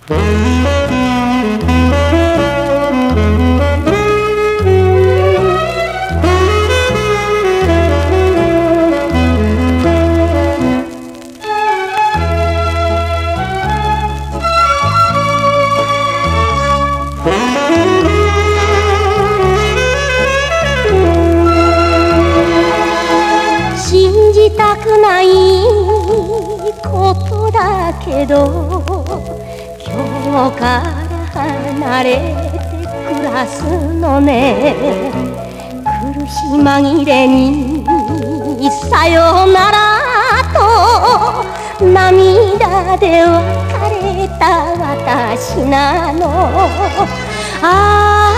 信じたくないことだけど、今日から離れて暮らすのね。苦し紛れにさよならと涙で別れた私なの。あ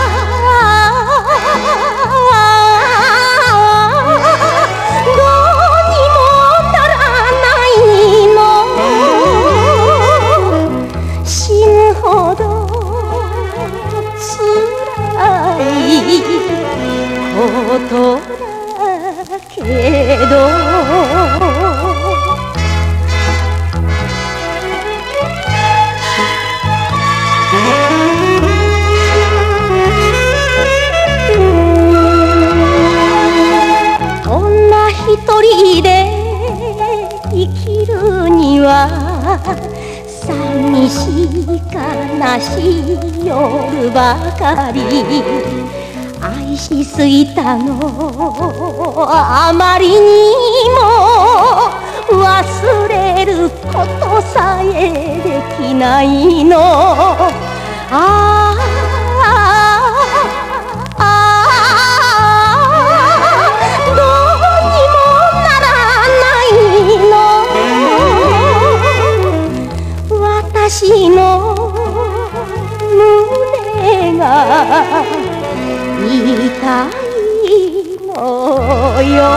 ことだけど、女一人で生きるには寂しい悲しい夜ばかり。愛しすぎたのあまりにも忘れることさえできないの。ああどうにもならないの。私の胸が痛いのよ。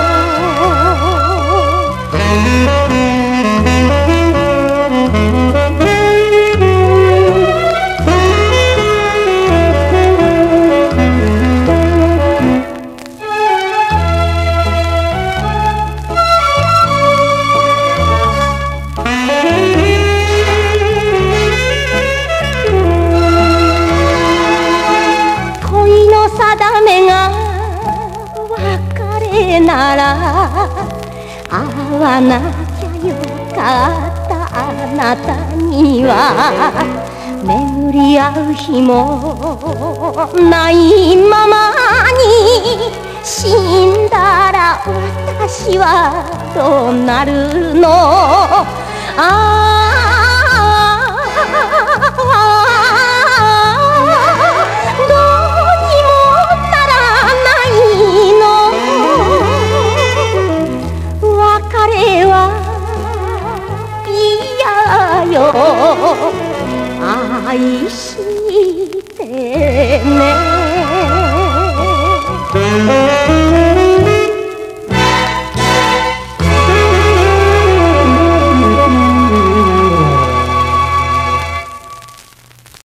定めが別れなら会わなきゃよかったあなたには。巡り合う日もないままに死んだら私はどうなるの。愛してね。